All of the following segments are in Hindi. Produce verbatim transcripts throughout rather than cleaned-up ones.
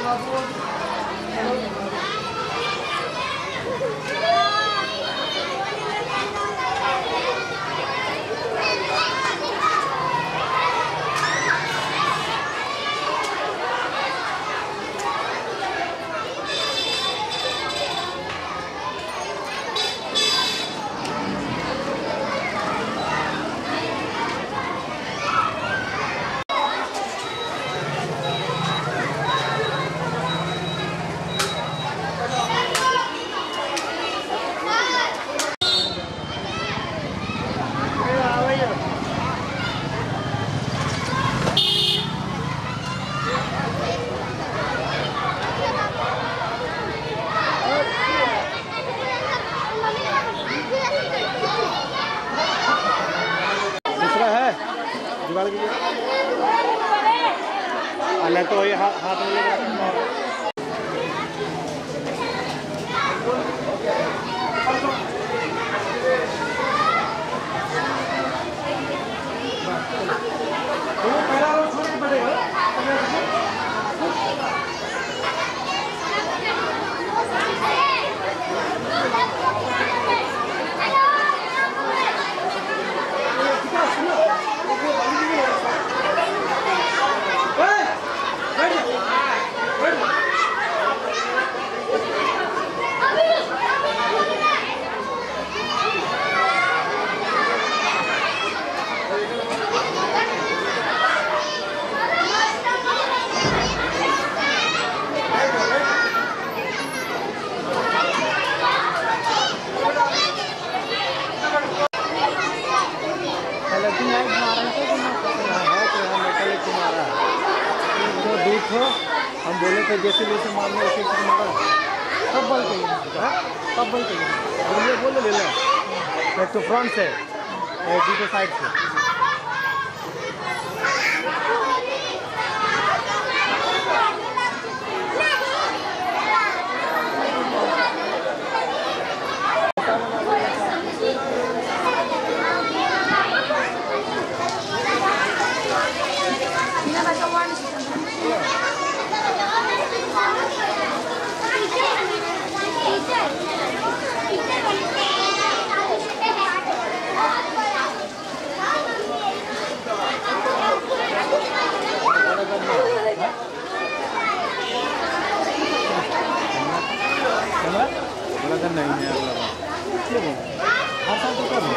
जुगाड़ कीजिए, नहीं तो ये हाथ हाथ में लेकर हम बोले थे जैसे जैसे मारने वैसे मारा सब बल चाहिए सब बल चाहिए बोलिए बोले ले लो एक तो फ्रंट से एक दूसरे साइड से नहीं है हर साल तो कर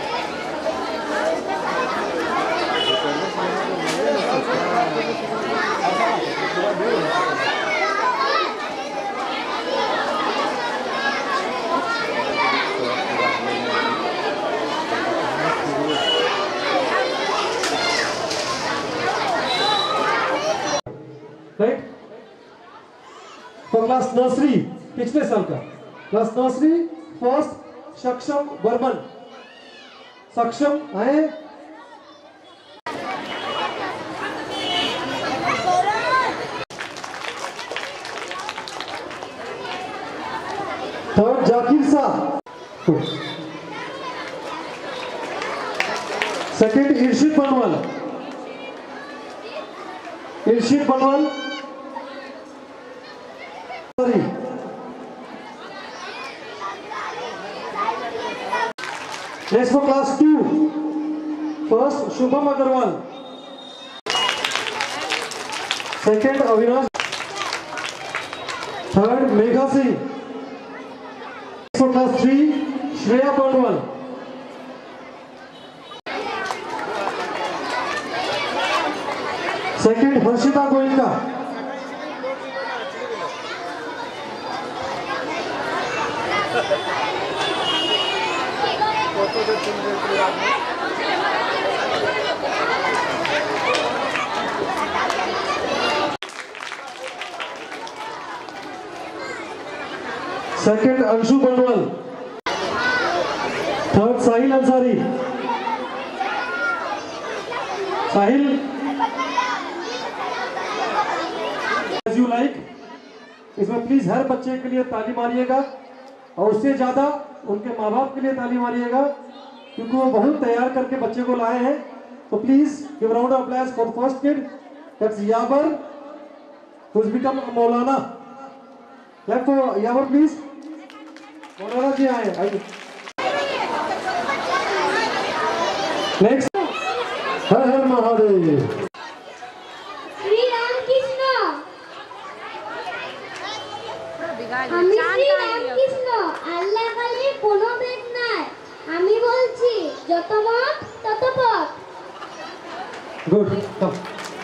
राइट फॉर क्लास नर्सरी पिछले साल का क्लास नर्सरी फर्स्ट सक्षम बर्मन सक्षम आए third Zakir Shah second Irshid Banwal Irshid Banwal sorry Next for class two, first Shubham Agarwal, second Avinash, third Megha Singh. Next for class three, Shreya Banwal, second Harshita Goenka, second Anshu Banwal, third Sahil Ansari. Sahil, as you like. इसमें प्लीज हर बच्चे के लिए ताली मारिएगा और उससे ज्यादा उनके माँ बाप के लिए ताली मारिएगा क्योंकि वो बहुत तैयार करके बच्चे को लाए हैं. तो please give round of applause for first kid, that's याबर who's become a Maulana. Therefore, Yawar, please. Maulana ji aaye. Next. Har Har Mahadev. Sri Ram Krishna. আমি শ্রী রামকৃষ্ণ। আল্লাহ কালে কোনো ভেদ নাই। আমি বলছি যত মত তত পথ। Good. Come.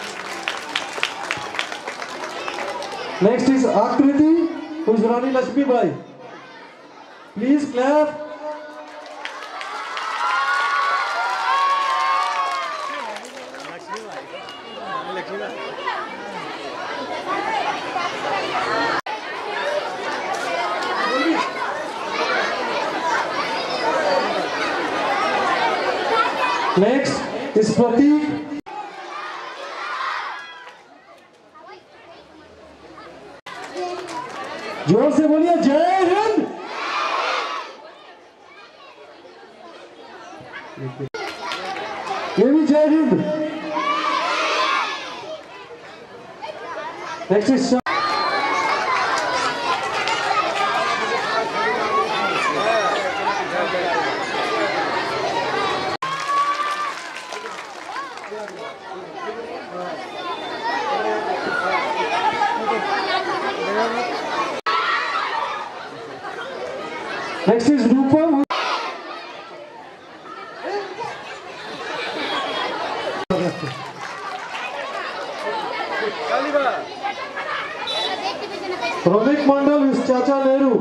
Next is Akriti, who is Rani Lakshmi Bai. Please clap. Next is Prateek. जोर से बोलिए जय हिंद। ये भी जय Hind. Next is Next is Rupam. Ronik Mandal is Chacha Nehru.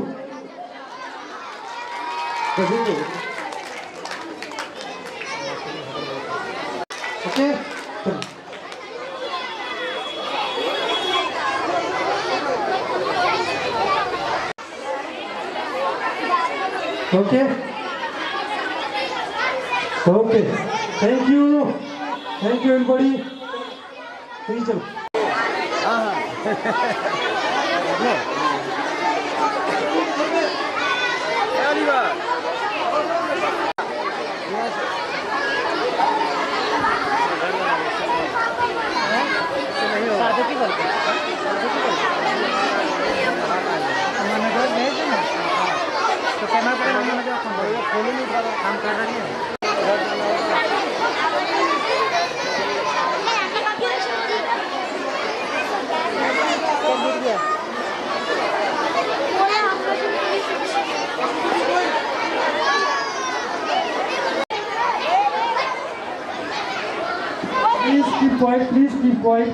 Okay. Okay. Okay. Thank you. Thank you, everybody. Please tell. तो कैमरा पर मैंने जो खोल नहीं पा रहा काम कर रही है Please keep quiet. Please keep quiet.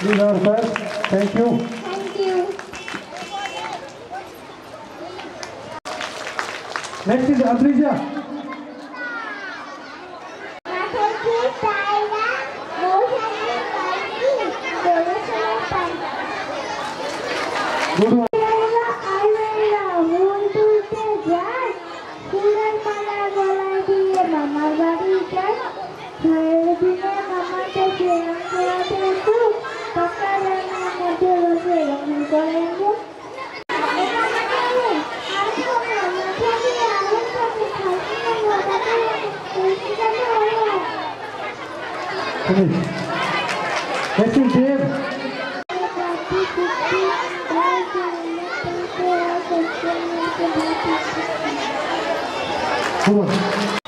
These are sir. Thank you. Thank you. Next is Adrija. Good one. Next is Dave. Come on.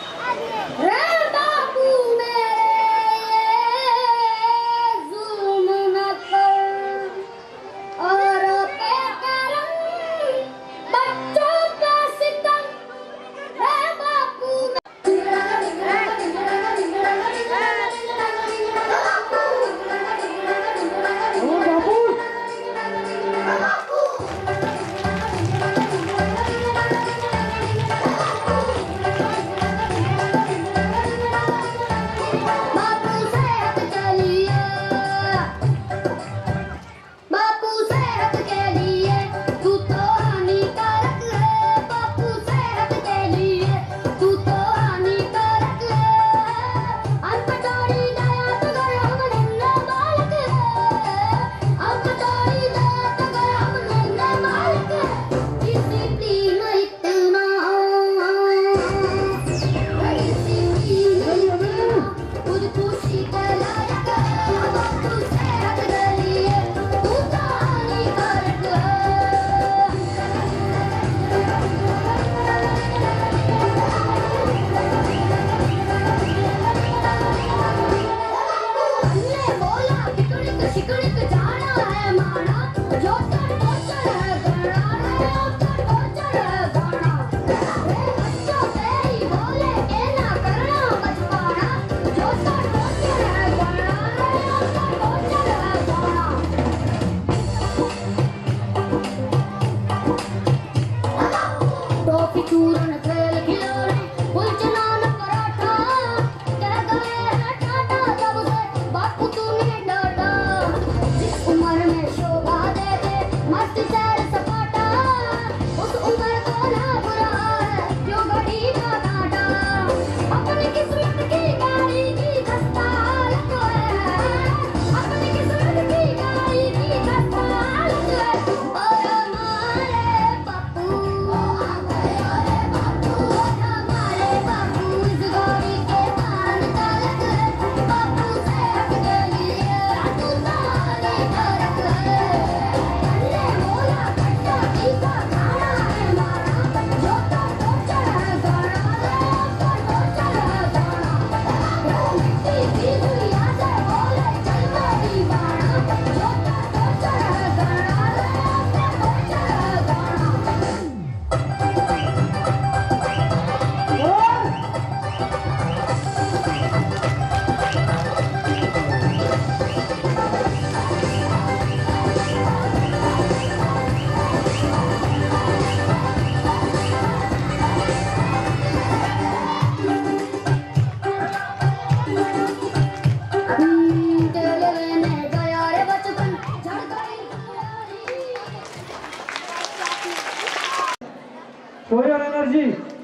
Energy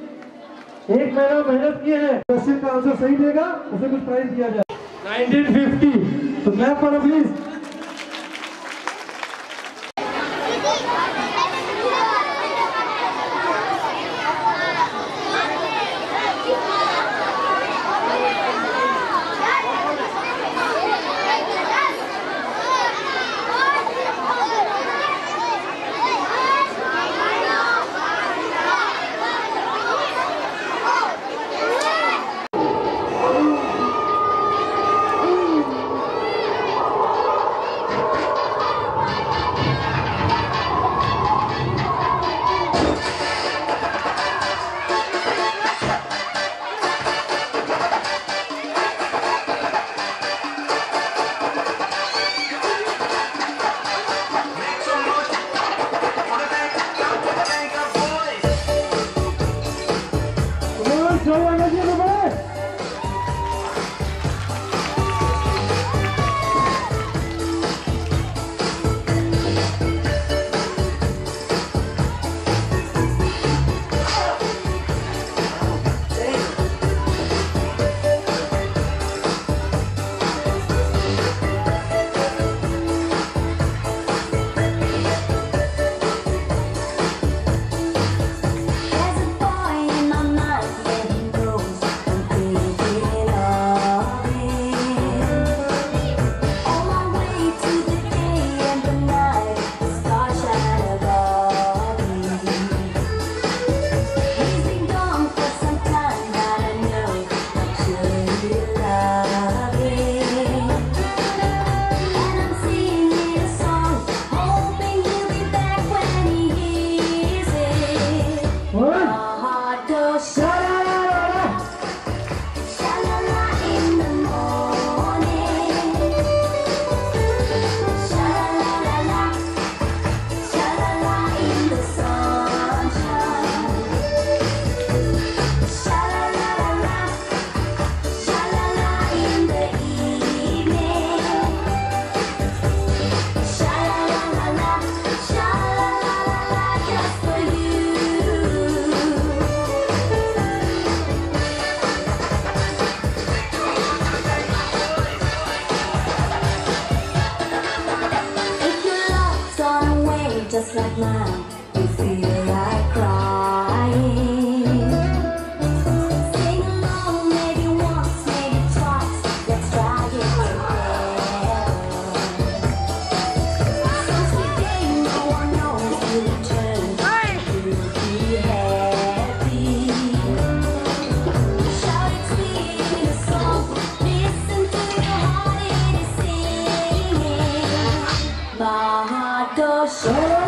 एक महीना मेहनत किए हैं, क्वेश्चन का आंसर सही देगा उसे कुछ प्राइज दिया जाए। नाइनटीन फिफ्टी, तो क्लैप करो please. Show your energy, everybody. Just like mine, you feel like crying. Sing along, maybe once, maybe twice. Let's try it together. Since we did, no one knows you return. You'll be happy. Shout it sweet in a song. Listen to your heart, it is singing. My heart goes short.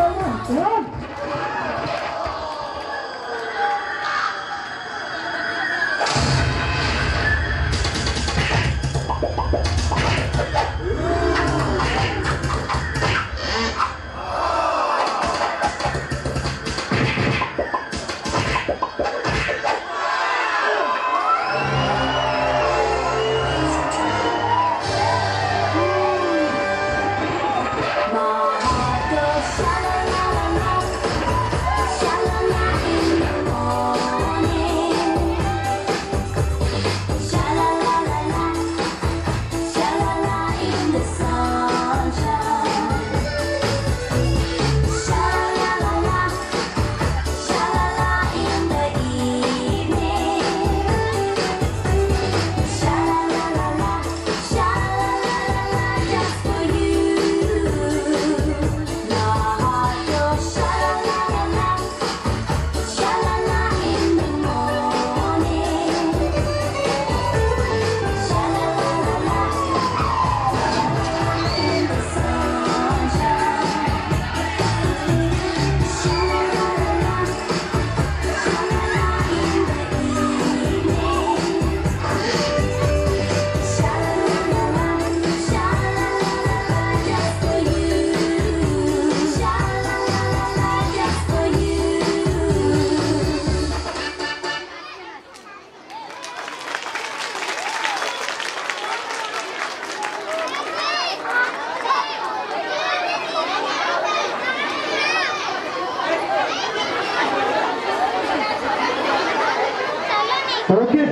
Okay.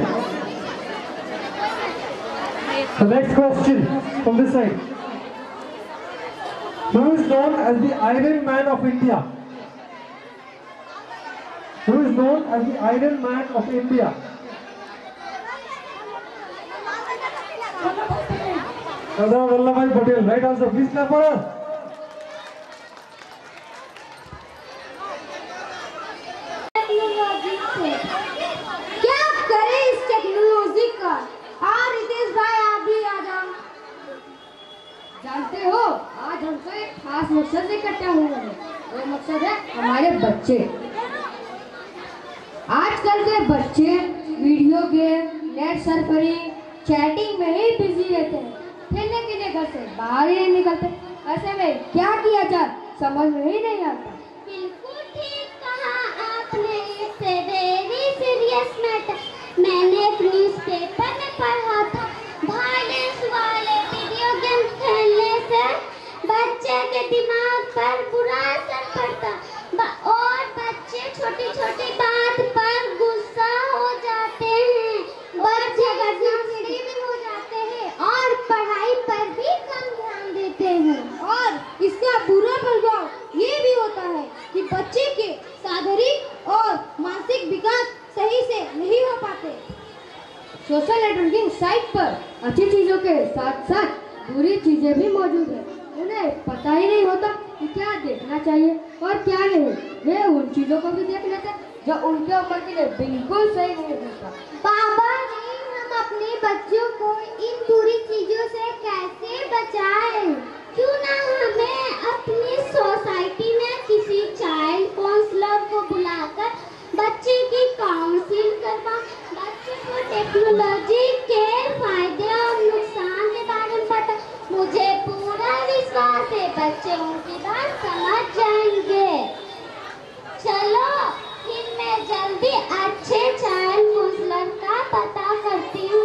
The next question from this side. Who is known as the Iron Man of India? Who is known as the Iron Man of India? Sardar Vallabhbhai Patel. Right answer. Please clap for us. क्या करें इस टेक्नोलॉजी का? हाँ रितेश भाई, आप भी आ जाओ। जानते हो, आज हमसे एक खास मकसद से इकट्ठा हुए हैं। वो मकसद है हमारे बच्चे। आजकल के बच्चे video game, net surfing, chatting में ही बिजी रहते हैं। खेलने के लिए घर से बाहर ही नहीं निकलते। ऐसे में क्या किया जाए समझ में ही नहीं आता। बिल्कुल ठीक कहा आपने, it's a very serious matter. Paper में पढ़ा था, वायलेंस वाले वीडियो गेम खेलने से बच्चे के दिमाग पर बुरा असर पड़ता ब- और बच्चे छोटी छोटी बात पर गुस्सा हो जाते हैं, बच्चे चिड़चिड़े भी हो जाते हैं और पढ़ाई पर भी कम ध्यान देते हैं। और इसका बुरा प्रभाव ये भी होता है कि बच्चे के शारीरिक और मानसिक विकास सही से नहीं हो पाते। सोशल नेटवर्किंग साइट पर अच्छी चीजों के साथ साथ बुरी चीजें भी मौजूद है। उन्हें पता ही नहीं होता कि क्या देखना चाहिए और क्या नहीं। वे उन चीजों को भी देख लेते जो उनके उम्र के लिए बिल्कुल सही नहीं होता। बाबा जी, हम अपने बच्चों को इन बुरी चीजों से कैसे बचाएं? क्यों ना हमें अपनी सोसाइटी में किसी चाइल्ड काउंसलर को बुलाकर बच्चे की काउंसिल करवा, बच्चे को टेक्नोलॉजी के फायदे और नुकसान के बारे में पता। मुझे पूरा विश्वास है बच्चे उनकी बात समझ जाएंगे। चलो फिर मैं जल्दी अच्छे चाइल्ड काउंसलर का पता करती हूँ।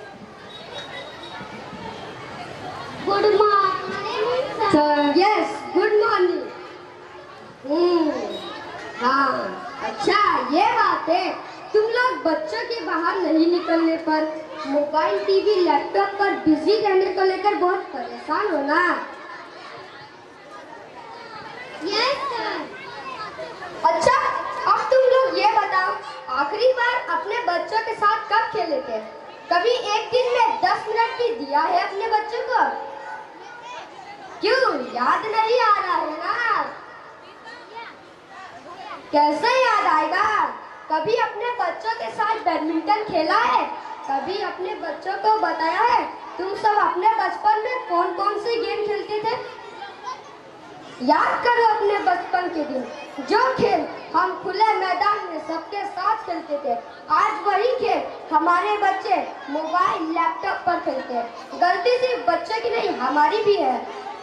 Good morning sir. Yes, good morning. हाँ, अच्छा ये बात है। तुम लोग बच्चों के बाहर नहीं निकलने पर, मोबाइल, टीवी, लैपटॉप पर बिजी रहने को लेकर बहुत परेशान हो ना? Yes sir. अच्छा, अब तुम लोग ये बताओ, आखिरी बार अपने बच्चों के साथ कब खेले थे? कभी एक दिन में दस मिनट भी दिया है अपने बच्चों को? क्यों, याद नहीं आ रहा है ना? कैसे याद आएगा? कभी अपने बच्चों के साथ बैडमिंटन खेला है? कभी अपने बच्चों को बताया है तुम सब अपने बचपन में कौन कौन से गेम खेलते थे? याद करो अपने बचपन के दिन, जो खेल हम खुले मैदान में सबके साथ खेलते थे। आज वही खेल हमारे बच्चे मोबाइल, लैपटॉप पर खेलते हैं। गलती सिर्फ बच्चे की नहीं, हमारी भी है।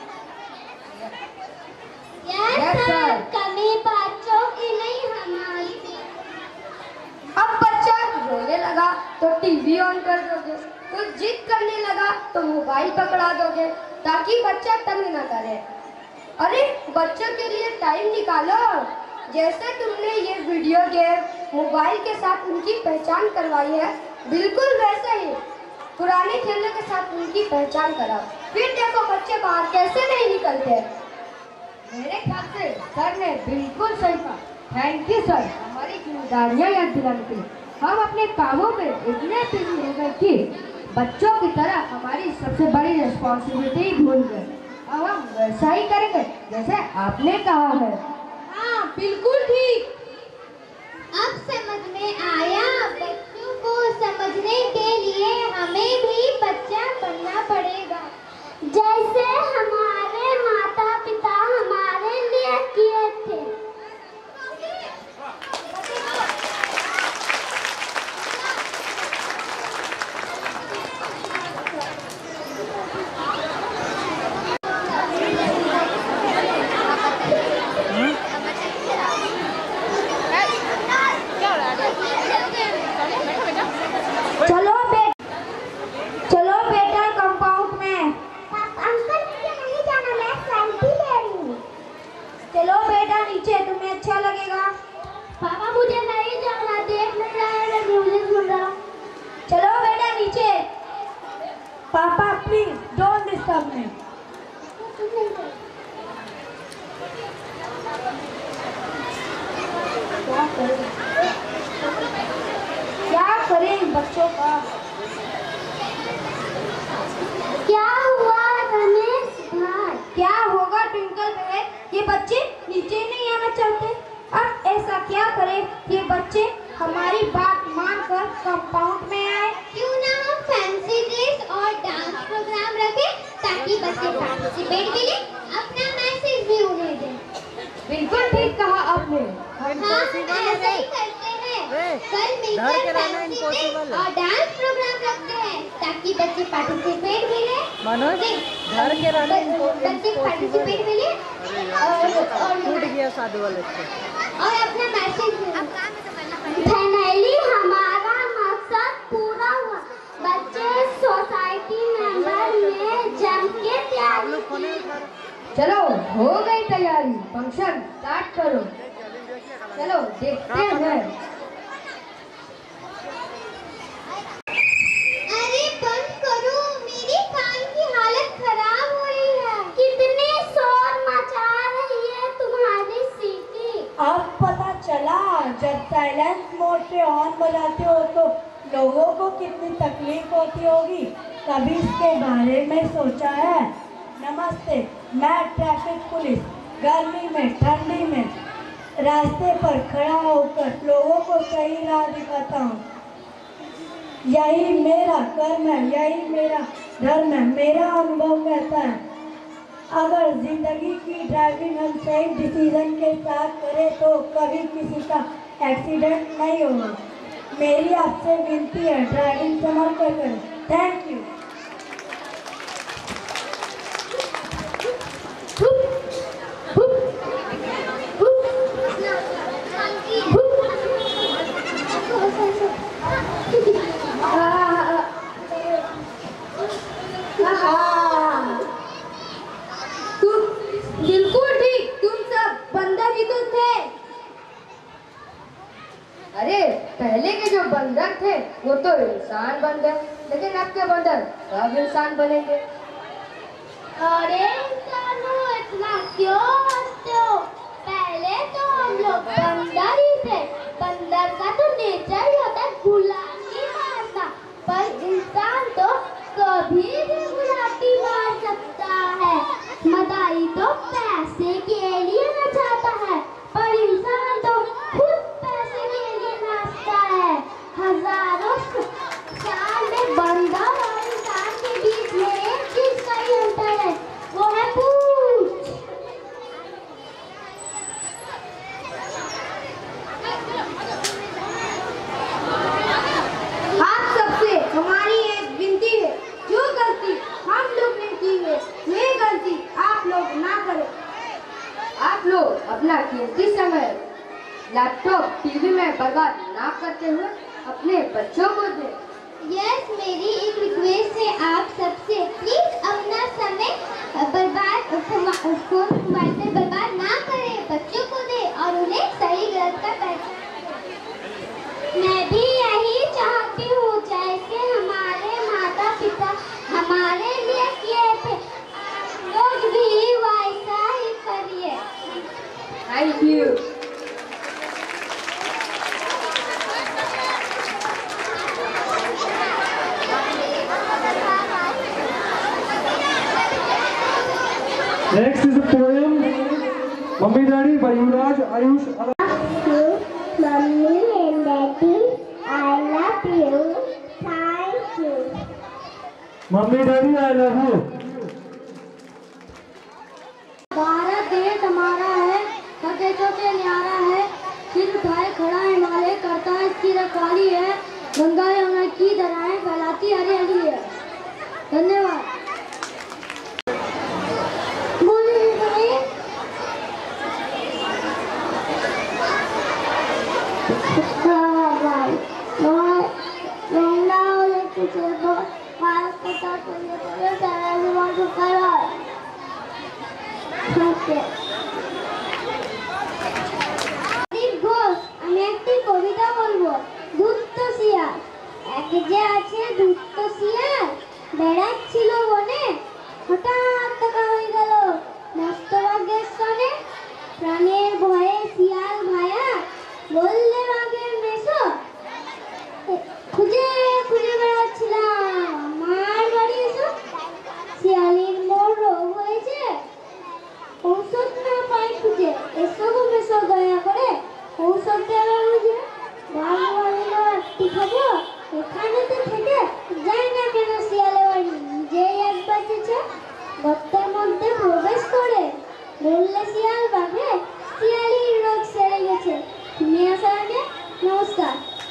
यस Yes, सर। sir। कमी बच्चों की नहीं, हमारी भी। अब बच्चा रोने लगा तो टीवी ऑन कर दोगे, कुछ जिद करने लगा तो मोबाइल पकड़ा दोगे ताकि बच्चा तंग न करे। अरे बच्चों के लिए टाइम निकालो। जैसे तुमने ये वीडियो गेम, मोबाइल के साथ उनकी पहचान करवाई है, बिल्कुल वैसे ही पुराने खेलों के साथ उनकी पहचान कराओ। फिर देखो बच्चे बाहर कैसे नहीं निकलते। मेरे ख्याल से सर ने बिल्कुल सही कहा। थैंक यू सर, हमारी जिम्मेदारियां याद दिलाने के लिए। हम अपने कामों में इतने बिजी हो गए कि बच्चों की तरह हमारी सबसे बड़ी रिस्पॉन्सिबिलिटी भूल गए। अब हम वैसा ही करेंगे जैसे आपने कहा है। हाँ, बिल्कुल ठीक। अब समझ में आया, बच्चों को समझने के लिए हमें भी बच्चा बनना पड़ेगा, जैसे हमारे माता पिता हमारे लिए किए थे। चलो बेटा, चलो बेटा कंपाउंड में। अंकल मुझे नहीं जाना, मैं सेल्फी ले रही हूँ। चलो बेटा नीचे, तुम्हें अच्छा लगेगा। पापा मुझे नहीं जाना, देख नहीं रहा है, मैं म्यूजिक सुन रहा हूँ। चलो बेटा नीचे। पापा प्लीज डोंट डिस्टर्ब मी। क्या करें क्या करें बच्चों का? क्या हुआ रमेश भाई? क्या होगा ट्विंकल बहन, ये बच्चे नीचे नहीं आना चाहते। अब ऐसा क्या करें ये बच्चे हमारी बात मानकर कंपाउंड में आए। क्यों ना हम फैंसी ड्रेस और डांस प्रोग्राम रखें ताकि बच्चे पार्टिसिपेट भी लें, अपना मैसेज भी उन्हें दें। बिल्कुल ठीक कहा आपने। हाँ, ऐसा ही करते हैं। कल मिलकर फैंसी ड्रेस और डांस प्रोग्राम रखते हैं ताकि बच्चे पार्टिसिपेट भी लें। मनोज, नहीं, घर के रहना ब- बच्चे पार्टिसिपेट भी लें और और टूट गया शादी वाले से। और अपना मैसेज फाइनली हमारा मकसद पूरा हुआ। हो गई तैयारी, फंक्शन स्टार्ट करो। चलो देखते हैं। अरे बंद करो, मेरी कान की हालत खराब हो रही है। कितने शोर मचा रही है तुम्हारी सीटी। अब पता चला, जब साइलेंस मोड पे ऑन बजाते हो तो लोगों को कितनी तकलीफ होती होगी। कभी इसके बारे में सोचा है? नमस्ते, मैं ट्रैफिक पुलिस गर्मी में ठंडी में रास्ते पर खड़ा होकर लोगों को सही राह दिखाता हूँ। यही मेरा कर्म है, यही मेरा धर्म है। मेरा अनुभव कहता है, अगर जिंदगी की ड्राइविंग हम सही डिसीजन के साथ करें तो कभी किसी का एक्सीडेंट नहीं होगा। मेरी आपसे विनती है, ड्राइविंग संभाल कर करें। Thank you. बिल्कुल ठीक, तुम सब बंदर ही तो थे। अरे पहले के जो बंदर थे वो तो इंसान बन गए, लेकिन अब के बंदर सब इंसान बनेंगे। अरे इंसानों, इतना क्यों हंसते हो? पहले तो हम लोग बंदर ही थे। बंदर का तो नेचर ही होता है गुलाटी मारना, पर इंसान तो कभी भी गुलाटी मार सकता है। मदाई तो पैसे के लिए नचाता है, पर इंसान तो खुद पैसे के लिए नाचता है। हजारों साल में बंदर और इंसान के बीच में एक चीज का ही अंतर है, वो है पूंछ। आप सबसे हमारी एक विनती है, जो गलती हम लोग ने की है ये गलती आप लोग ना करें। आप लोग अपना कीमती समय लैपटॉप टीवी में बर्बाद ना करते हुए अपने बच्चों को दें। यस, मेरी एक रिक्वेस्ट है आप सबसे, प्लीज अपना समय बर्बाद फोन मोबाइल में बर्बाद ना करें, बच्चों को दें और उन्हें सही गलत का पहचान। मैं भी यही चाहती हूँ, जैसे हमारे माता पिता हमारे लिए किए थे, आप लोग भी वैसा ही करिए। Thank you. Next is a poem, Mummy Daddy by Yuvraj Ayush. Mummy and Daddy, I love you. Thank you. Mummy Daddy, I love you. Bharat देश हमारा है, सब देशों से न्यारा है। सिर उठाए खड़ा हिमालय करता है इसकी रखवाली है। गंगा यमुना की धाराएं फैलाती हरियाली है। धन्यवाद। ঘোষ, আমি একটি কবিতা বলবো। ধূর্ত শিয়াল, এক যে আছে ধূর্ত শিয়াল, বেড়াচ্ছিল বনে, হঠাৎ দেখা হয়ে গেল মস্ত বাঘের সনে। প্রাণের ভয়ে শিয়াল ভায়া বললে বাঘের মেশো, খুঁজে খুঁজে বেড়াচ্ছিলাম আমার বাড়ি এসো। শিয়ালির মোর রোগ হয়েছে, ঔষধ না পাই খুঁজে, এসো গো মেশো দয়া করে ঔষধ দেওয়া বুঝে। বাঘ বলল একটি খাবো, এখানেতে থেকে যাই না কেন শিয়ালে বাড়ি, নিজেই এক বাঁচেছে গর্তের মধ্যে প্রবেশ করে। বললে শিয়াল বাঘে শিয়ালির রোগ সেরে গেছে। তুমি আসার আগে নমস্কার।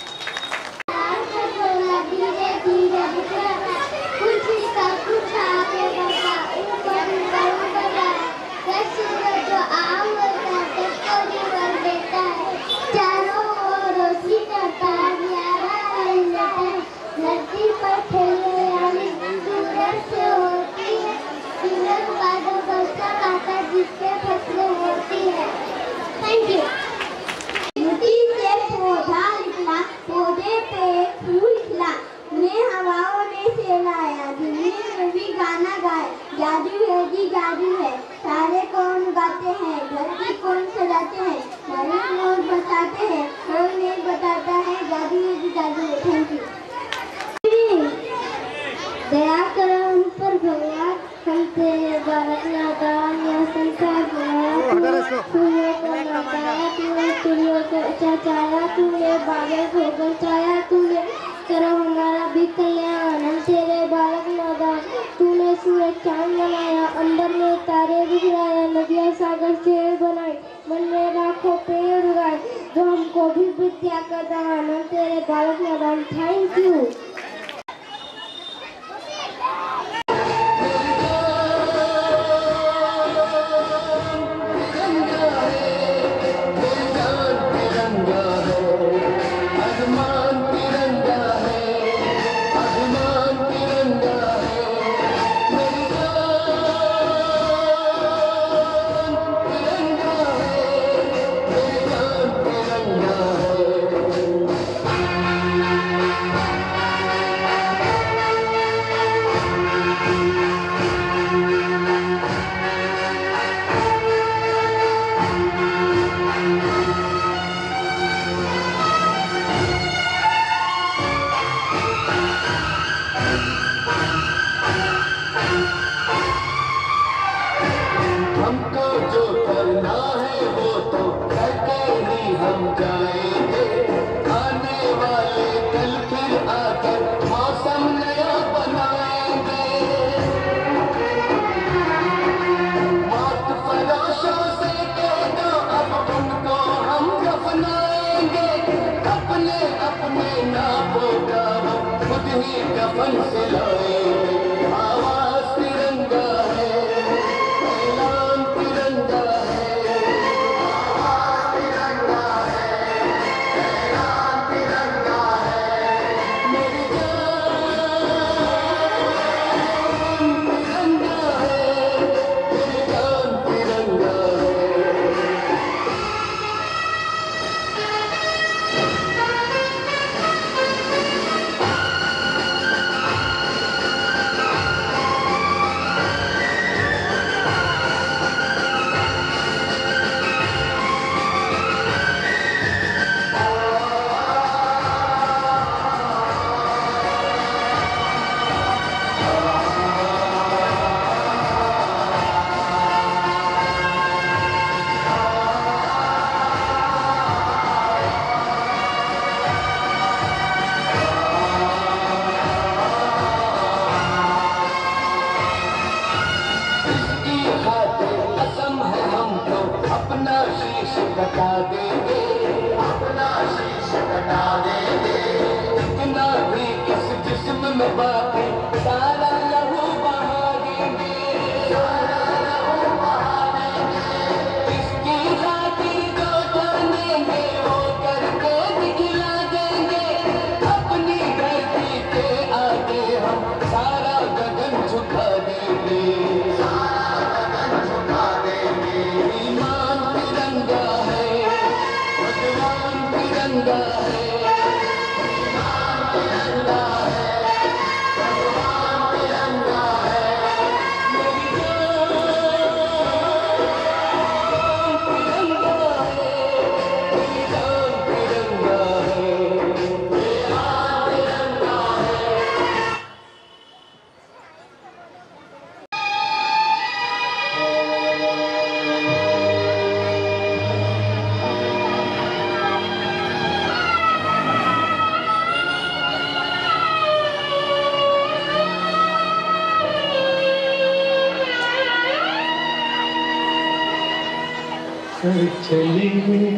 धीरे धीरे कुछ सा कुछ आगे बढ़ा, ऊपर ऊपर बढ़ा, सूरज जो आवता है परिवर देता है, चारों ओर रोशनी करता है, प्यारा रहता है। धरती पर खेले वाली सूरज से होती है, सूरज चाचा तूने, बादल होकर चाया तूने, करो हमारा भी कल्याण, हम तेरे बालक नादान। तूने सूरज चांद बनाया, अंबर में तारे बिखराया, नदियाँ सागर शहर बनाए, मन में लाखों पेड़ उगाए, जो हमको भी विद्या का दान, हम तेरे बालक नादान। Thank you. चले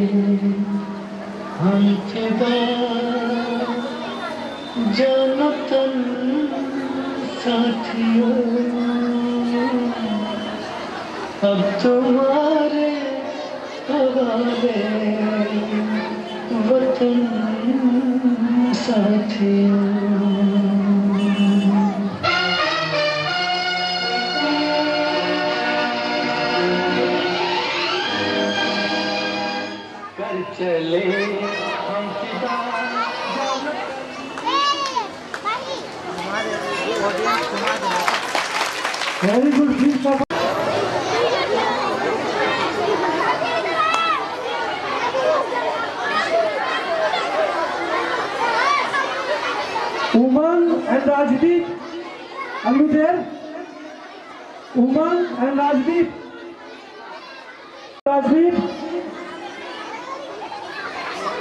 हम फिदा जनतन साथियों, अब तुम्हारे हवाले वतन साथियों। चले हम फिदा very good please Umang and Rajdeep, are you there? Umang and Rajdeep, Rajdeep.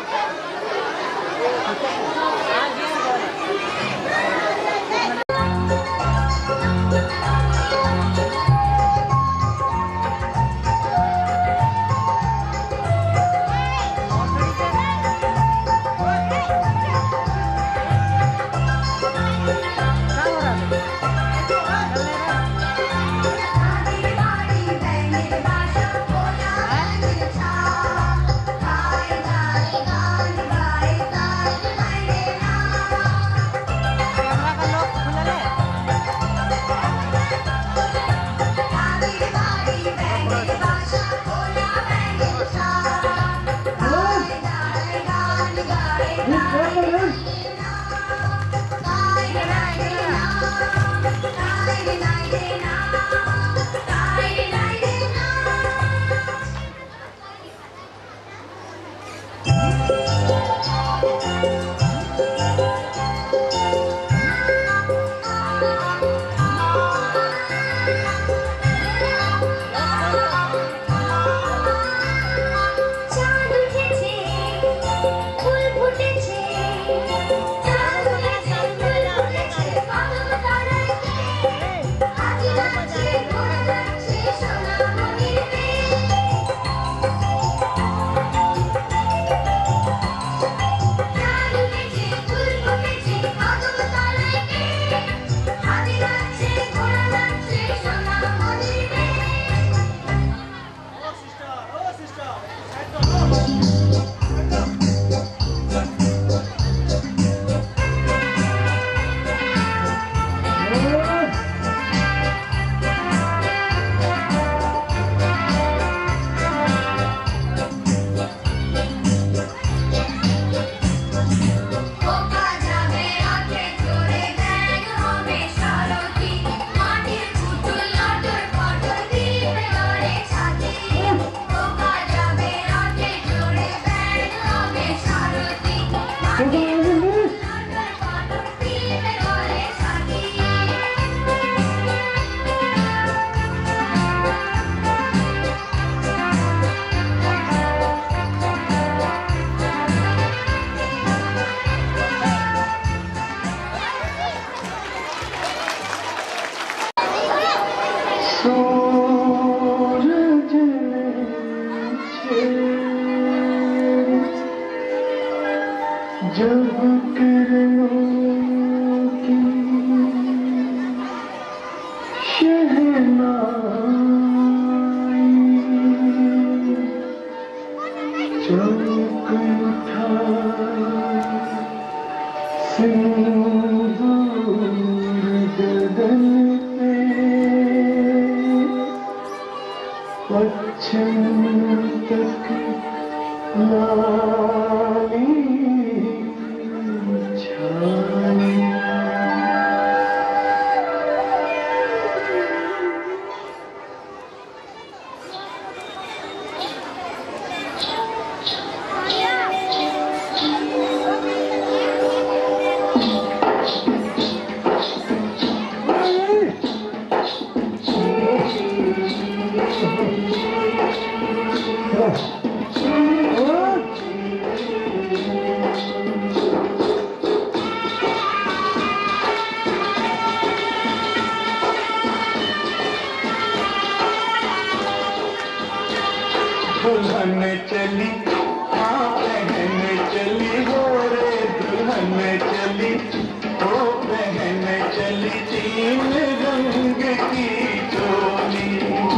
दुल्हन चली हाँ बहन चली हो रे दुल्हन चली हो बहन चली तीन रंग की चोली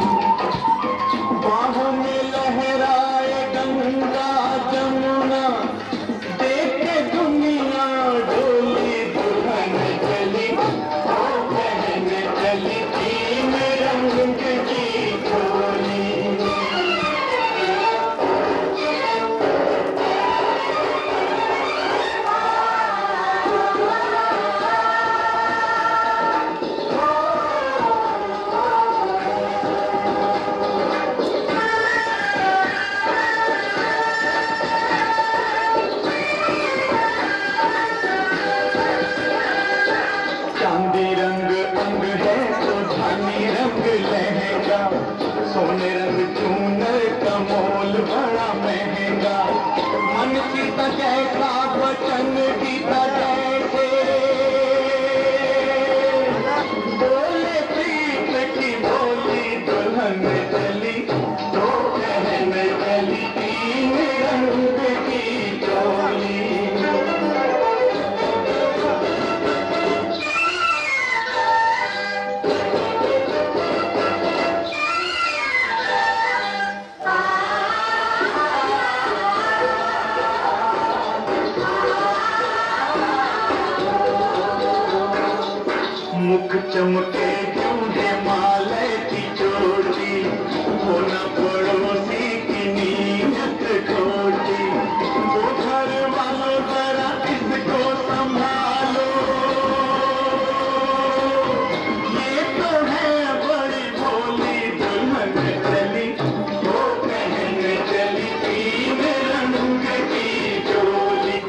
बाहों में लहराए गंगा जमुना देखे दुनिया डोली दुल्हन चली हो बहन चली तीन रंग की चोली सोने रंग चूनर का मोल बड़ा महंगा मन सीता जैसा वचन गीता जैसे बोले प्रीत की बोली दुल्हन चली तो बहन चली तीन रंग की चोली मुख चमके जूढ़े माले की चोटी वो न पड़ोसी की नीयत खोटी वो घर वालों जरा इसको संभालो ये तो है बड़ी भोली दुल्हन चली वो बहन चली तीन रंग की चोली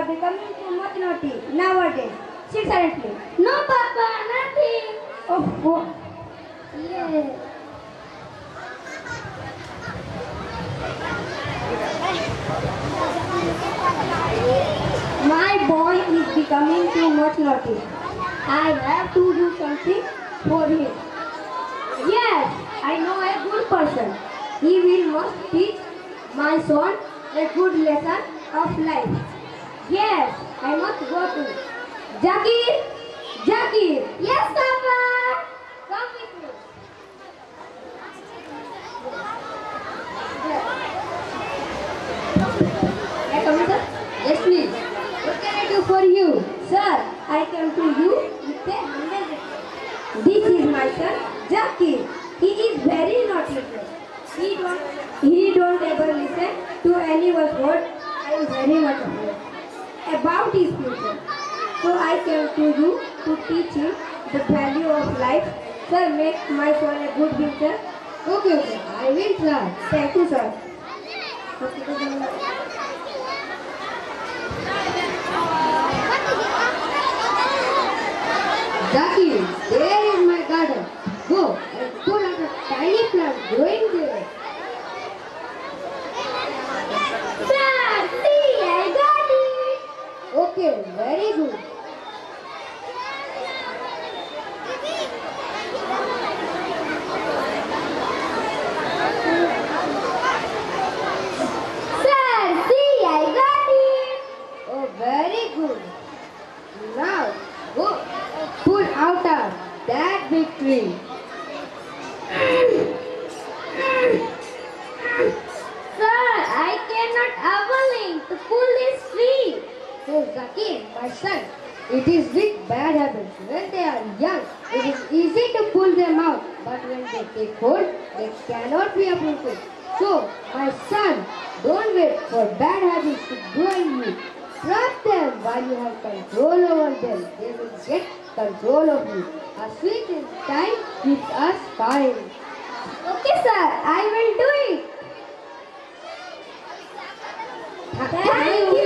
becoming too much naughty nowadays. Sit silently. No, Papa, nothing. Oh, oh. Yes. My boy is becoming too much naughty. I have to do something for him. Yes, I know a good person. He will must teach my son a good lesson of life. Yes, I must go to Zakir. Zakir, Yes, Papa. come with me. May I come in, sir? Yes, please. What can I do for you? Sir, I come to you with a hundred rupees. This is my son, Zakir. He is very naughty. Sir. He don't, he don't ever listen to anyone's word. I am very much afraid about his future. So I came to you to teach him the value of life. Sir, make my son a good future. Okay, okay. I will try. Thank you, sir. Zakir, there is my garden. Go and put out a tiny plant growing there. Sir, see, I got it. Okay, very good. Sir, see, I got it. Oh, very good. Now, go pull out of that big tree. Sir, I cannot avail to pull this tree. So, Zakir, my son, it is with bad habits. When they are young, it is easy to pull them out. But when they take hold, they cannot be uprooted. So, my son, don't wait for bad habits to grow in you. Trust them while you have control over them. They will get control of you. A sweet in time keeps us fine. Okay, sir, I will do it. Thank you.